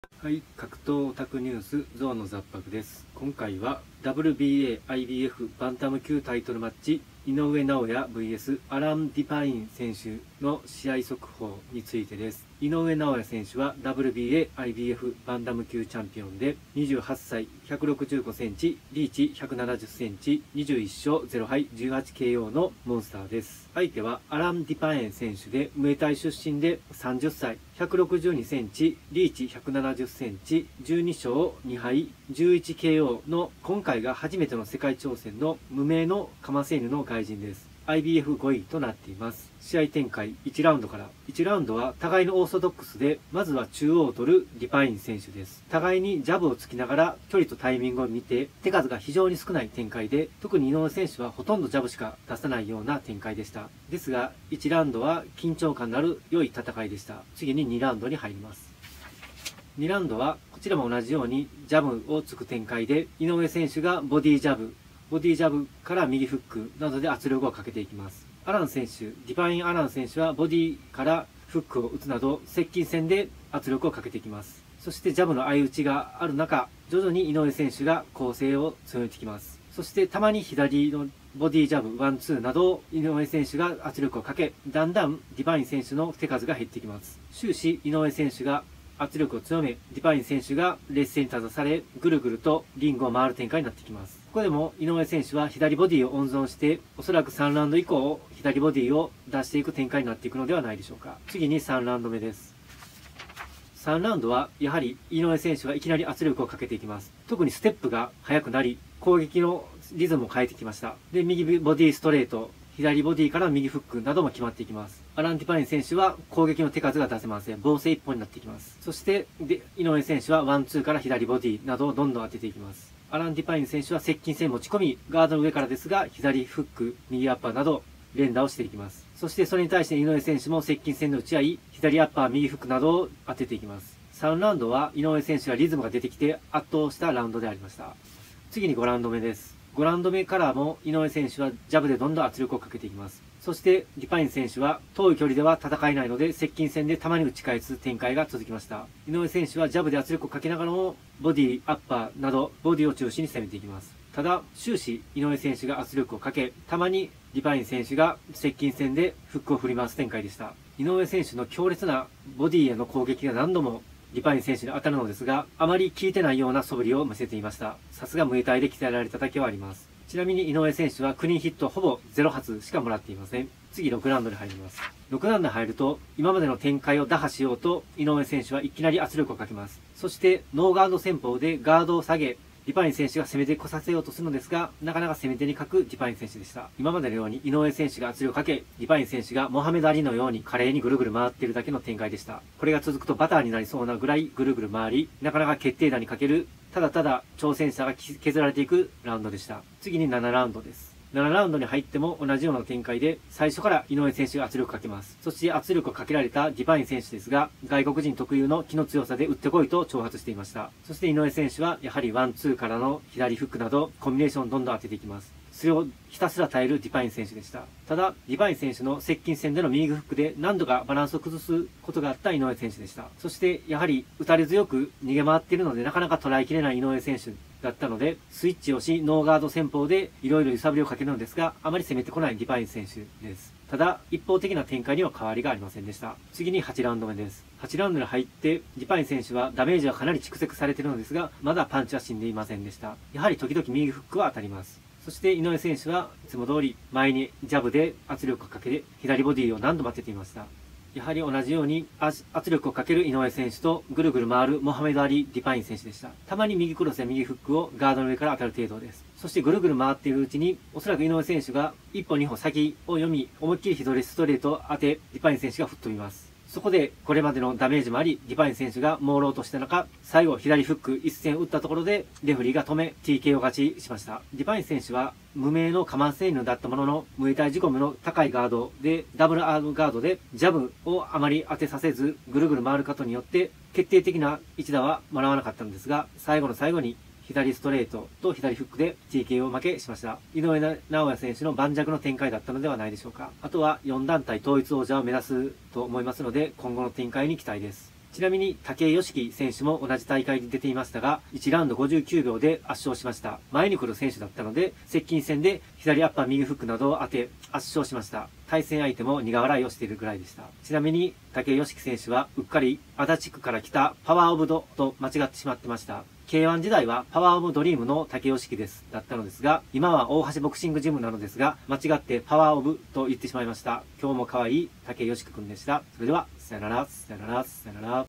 はい、格闘オタクニュースゾウの雑白です。今回は WBA IBF バンタム級タイトルマッチ井上尚弥 vs アラン・ディパイン選手の試合速報についてです。井上尚弥選手は WBA IBF バンタム級チャンピオンで28歳165センチリーチ170センチ21勝0敗 18KO のモンスターです。相手はアラン・ディパイン選手でムエタイ出身で30歳162センチリーチ170センチ12勝2敗 11KO の今回が初めての世界挑戦の無名のカマセイヌの外人です。 IBF5 位となっています。試合展開1ラウンドから。1ラウンドは互いのオーソドックスで、まずは中央を取るディパイン選手です。互いにジャブをつきながら距離とタイミングを見て手数が非常に少ない展開で、特に井上選手はほとんどジャブしか出さないような展開でした。ですが1ラウンドは緊張感のある良い戦いでした。次に2ラウンドに入ります。2ラウンドはこちらも同じようにジャブをつく展開で、井上選手がボディジャブから右フックなどで圧力をかけていきます。アラン選手、ディパインアラン選手はボディからフックを打つなど接近戦で圧力をかけていきます。そしてジャブの相打ちがある中、徐々に井上選手が攻勢を強めてきます。そしてたまに左のボディジャブ、ワンツーなどを井上選手が圧力をかけ、だんだんディパイン選手の手数が減ってきます。終始井上選手が圧力を強め、ディパイン選手が劣勢に立たされ、ぐるぐるとリングを回る展開になってきます。ここでも井上選手は左ボディを温存して、おそらく3ラウンド以降、左ボディを出していく展開になっていくのではないでしょうか。次に3ラウンド目です。3ラウンドはやはり井上選手がいきなり圧力をかけていきます。特にステップが速くなり、攻撃のリズムを変えてきました。で、右ボディストレート、左ボディから右フックなども決まっていきます。アラン・ディパイン選手は攻撃の手数が出せません。防戦一本になっていきます。そして、井上選手はワンツーから左ボディなどをどんどん当てていきます。アラン・ディパイン選手は接近戦持ち込み、ガードの上からですが、左フック、右アッパーなど連打をしていきます。そしてそれに対して井上選手も接近戦の打ち合い、左アッパー、右フックなどを当てていきます。3ラウンドは井上選手がリズムが出てきて圧倒したラウンドでありました。次に5ラウンド目です。5ラウンド目からも井上選手はジャブでどんどん圧力をかけていきます。そしてディパイン選手は遠い距離では戦えないので接近戦でたまに打ち返す展開が続きました。井上選手はジャブで圧力をかけながらもボディ、アッパーなどボディを中心に攻めていきます。ただ終始井上選手が圧力をかけ、たまにディパイン選手が接近戦でフックを振り回す展開でした。井上選手の強烈なボディへの攻撃が何度もディパイン選手に当たるのですが、あまり効いてないような素振りを見せていました。さすがムエタイで鍛えられただけはあります。ちなみに井上選手はクリーンヒットほぼ0発しかもらっていません。次6ラウンドに入ります。6ラウンドに入ると、今までの展開を打破しようと井上選手はいきなり圧力をかけます。そしてノーガード戦法でガードを下げ、ディパイン選手が攻めてこさせようとするのですが、なかなか攻め手に欠くディパイン選手でした。今までのように井上選手が圧力をかけ、ディパイン選手がモハメド・アリのように華麗にぐるぐる回っているだけの展開でした。これが続くとバターになりそうなぐらいぐるぐる回り、なかなか決定打にかける、ただただ挑戦者が削られていくラウンドでした。次に7ラウンドです。7ラウンドに入っても同じような展開で、最初から井上選手が圧力をかけます。そして圧力をかけられたディパイン選手ですが、外国人特有の気の強さで打ってこいと挑発していました。そして井上選手はやはりワンツーからの左フックなどコンビネーションをどんどん当てていきます。それをひたすら耐えるディパイン選手でした。ただ、ディパイン選手の接近戦での右フックで何度かバランスを崩すことがあった井上選手でした。そして、やはり打たれ強く逃げ回っているのでなかなか捉えきれない井上選手だったので、スイッチをし、ノーガード戦法でいろいろ揺さぶりをかけるのですが、あまり攻めてこないディパイン選手です。ただ、一方的な展開には変わりがありませんでした。次に8ラウンド目です。8ラウンドに入って、ディパイン選手はダメージはかなり蓄積されているのですが、まだパンチは死んでいませんでした。やはり時々右フックは当たります。そして井上選手はいつも通り前にジャブで圧力をかけて左ボディを何度も当てていました。やはり同じように圧力をかける井上選手とぐるぐる回るモハメド・アリ・ディパイン選手でした。たまに右クロスや右フックをガードの上から当たる程度です。そしてぐるぐる回っているうちに、おそらく井上選手が1歩2歩先を読み、思いっきり左ストレートを当て、ディパイン選手が吹っ飛びます。そこでこれまでのダメージもあり、ディパイン選手が朦朧とした中、最後左フック一戦打ったところでレフェリーが止め TKO 勝ちしました。ディパイン選手は無名のカマンセイヌだったものの、ムエタイ自己の高いガードでダブルアームガードでジャブをあまり当てさせずぐるぐる回ることによって決定的な一打はもらわなかったんですが、最後の最後に左ストレートと左フックで TKO 負けしました。井上尚弥選手の盤石の展開だったのではないでしょうか。あとは4団体統一王者を目指すと思いますので、今後の展開に期待です。 ちなみに武井良樹選手も同じ大会に出ていましたが、1ラウンド59秒で圧勝しました。前に来る選手だったので、接近戦で左アッパー右フックなどを当て圧勝しました。対戦相手も苦笑いをしているぐらいでした。ちなみに武井良樹選手はうっかり足立区から来たパワーオブドと間違ってしまってました。K1 時代はパワーオブドリームの武井良樹だったのですが、今は大橋ボクシングジムなのですが、間違ってパワーオブと言ってしまいました。今日も可愛い武井良樹くんでした。それでは、さよなら、さよなら、さよなら。